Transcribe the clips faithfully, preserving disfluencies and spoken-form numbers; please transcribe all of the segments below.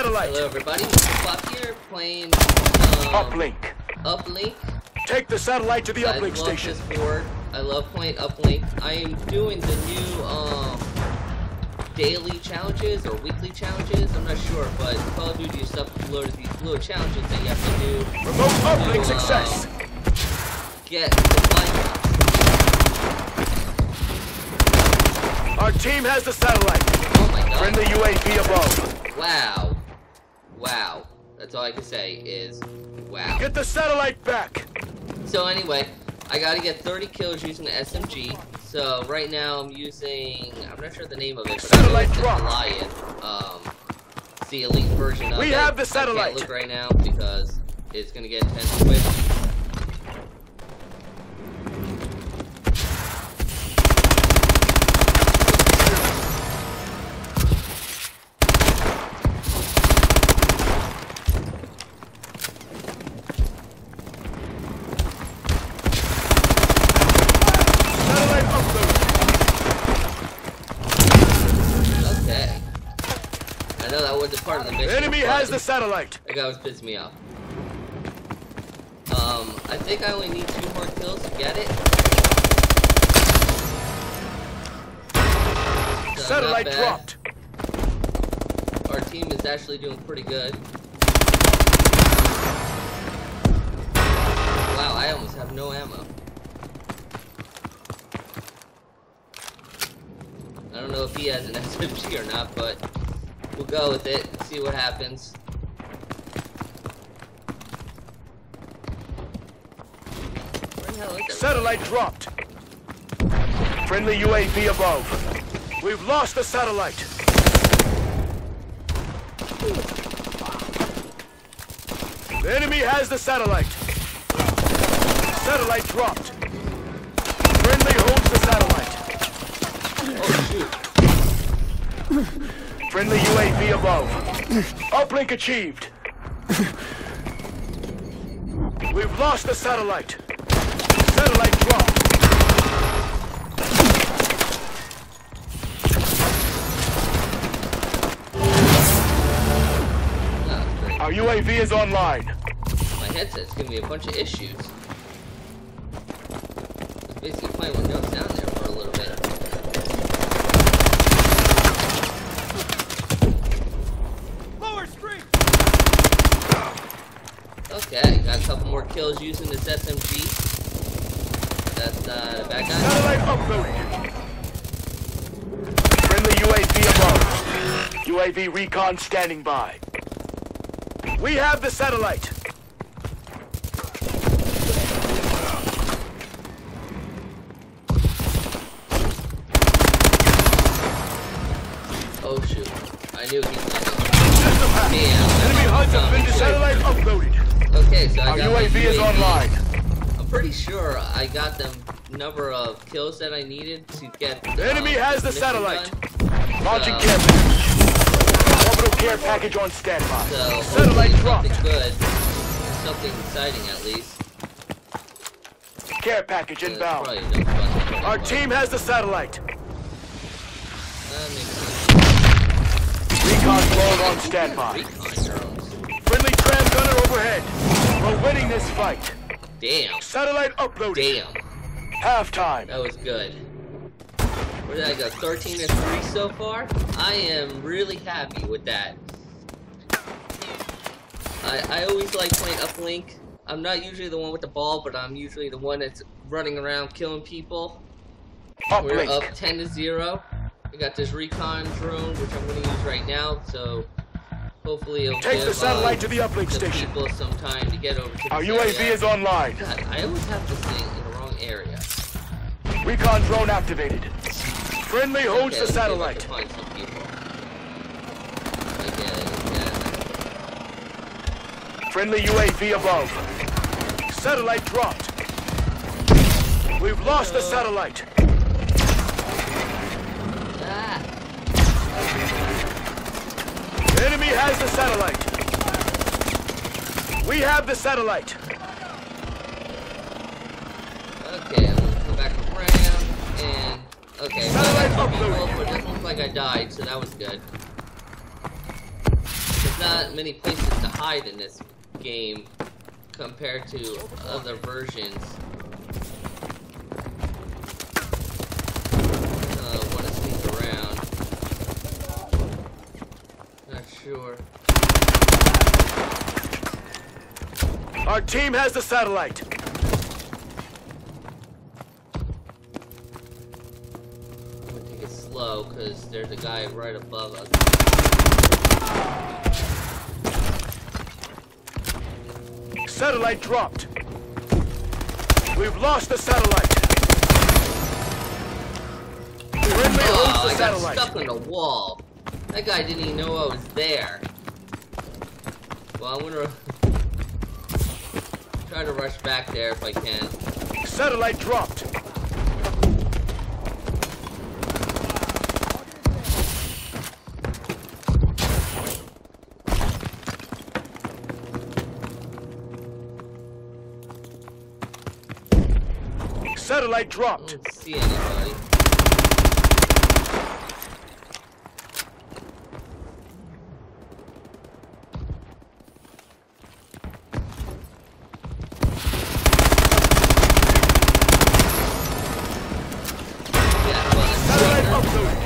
satellite. Hello everybody, Buck here playing um, Uplink. Uplink. Take the satellite to the I uplink love station. this board. I love playing Uplink. I am doing the new um, daily challenges or weekly challenges. I'm not sure, but Call of Duty stuff loaded these little challenges that you have to do. Remote uplink to, um, success. Get the flight. Our team has the satellite. Oh my god. Friendly U A V above. Wow. Wow. That's all I can say is wow. Get the satellite back. So anyway, I gotta get thirty kills using the S M G. So right now I'm using, I'm not sure the name of it, but Satellite I know it's the dropped. Goliath. Um, it's the elite version of We it. have the I satellite. can't look right now because it's gonna get intense quick. I know that wasn't part of the mission. The enemy has the satellite. That guy was pissing me off. Um, I think I only need two more kills to get it. So Satellite dropped. Our team is actually doing pretty good. Wow, I almost have no ammo. I don't know if he has an S M G or not, but we'll go with it and see what happens. Where the hell is it? Satellite dropped. Friendly U A V above. We've lost the satellite. The enemy has the satellite. Satellite dropped. Friendly holds the satellite. Oh shoot. Friendly U A V above. Uplink achieved. We've lost the satellite. Satellite dropped. Oh, great. Our U A V is online. My headset's giving me a bunch of issues. It's basically playing with no sound there for a little bit. Okay, got a couple more kills using this S M G. That's uh, the bad guy. Satellite uploaded. Friendly U A V above. U A V recon standing by. We have the satellite. Oh shoot, I knew he was coming. Damn. Enemy H U Ds have been satellite uploaded. Okay, so I Our got U A V my is online. I'm pretty sure I got the number of kills that I needed to get. The enemy um, has the mission satellite. done. Launching So- care package. Orbital care package on standby. So Satellite hopefully dropped. something good, something exciting at least. Care package Uh, inbound. probably no fun. Our team has the satellite. That makes sense. Recon drone on standby. Recon drones. Friendly tram gunner overhead. We're winning this fight. Damn. Satellite uploaded. Damn. Halftime. That was good. Where did I go? thirteen to three so far? I am really happy with that. I, I always like playing Uplink. I'm not usually the one with the ball, but I'm usually the one that's running around killing people. We're Uplink. up ten to zero. I got this recon drone, which I'm going to use right now, so hopefully it'll Take give the satellite uh, to the uplink the station. people some time to get over to Our this U A V area. is online. God, I always have this thing in the wrong area. Recon drone activated. Friendly holds Okay, the let me see if I satellite. can find some people. Okay, yeah. Friendly U A V above. Satellite dropped. We've lost the satellite. Ah, The enemy has the satellite. We have the satellite. okay, I'm gonna come back around and okay, so I Satellite got two uploaded. people, but it doesn't look like I died, so that was good. The there's not many places to hide in this game compared to other versions. Uh, want to sneak around. Not sure. Our team has the satellite. I'm gonna take it slow because there's a guy right above us. Satellite dropped. We've lost the satellite. Friendly Oh, owns the I got satellite. stuck on the wall. That guy didn't even know I was there. Well, I'm gonna try to rush back there if I can. Satellite dropped. Satellite I dropped. don't see anybody. Yeah, well, it's Satellite right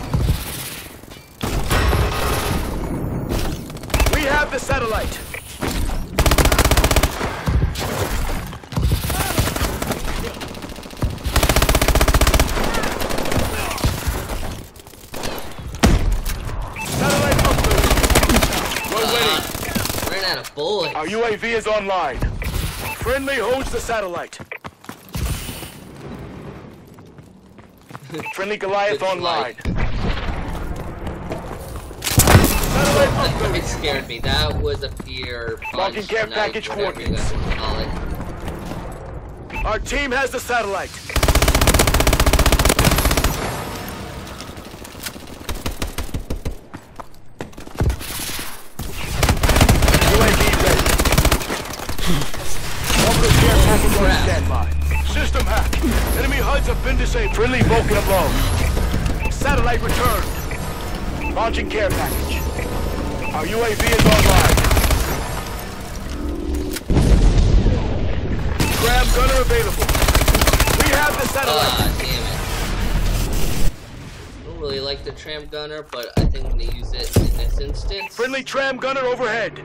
uploaded. We have the satellite. Satellite uploaded. We're winning. Uh, ran out of bullets. Our U A V is online. Friendly holds the satellite. Friendly Goliath Good online. flight. Satellite That uploaded. scared me. That was a fear punch. Marking care knife, package whatever you guys coordinates. call it. Our team has the satellite. U A V ready. Orbital care package on standby. System hack. Enemy H U Ds have been disabled. Friendly Vulcan above. Satellite returned. Launching care package. Our U A V is online. Grab gunner available. We have the satellite. Ah, damn it. I don't really like the tram gunner, but I think I'm gonna use it in this instance. Friendly tram gunner overhead.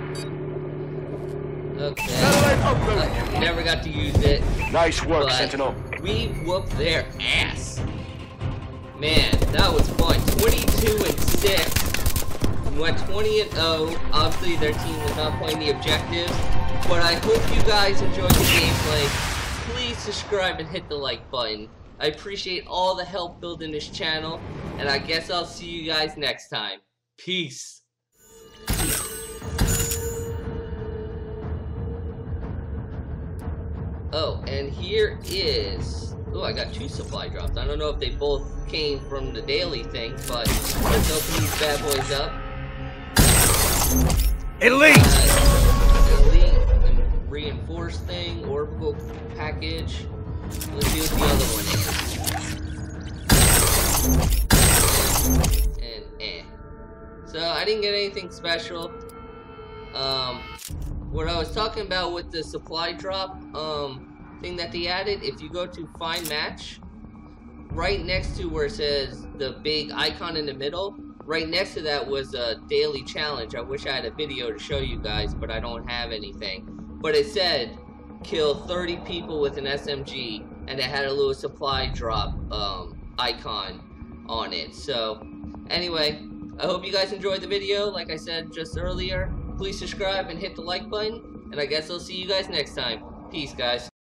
Okay. Satellite uploaded. I never got to use it, Nice work, but Sentinel. we whooped their ass. Man, that was fun. twenty-two and six. We went twenty and oh. Obviously, their team was not playing the objectives, but I hope you guys enjoyed the gameplay. Please subscribe and hit the like button. I appreciate all the help building this channel, and I guess I'll see you guys next time. Peace. Oh, and here is... Oh, I got two supply drops. I don't know if they both came from the daily thing, but let's open these bad boys up. Elite! Uh, elite and reinforced thing, orbital package. Let's see what the other one is. And eh. So I didn't get anything special. Um, what I was talking about with the supply drop um thing that they added, if you go to find match, right next to where it says the big icon in the middle, right next to that was a daily challenge. I wish I had a video to show you guys, but I don't have anything. But it said kill thirty people with an S M G, and it had a little supply drop um, icon on it. So anyway, I hope you guys enjoyed the video. Like I said just earlier, please subscribe and hit the like button, and I guess I'll see you guys next time. Peace, guys.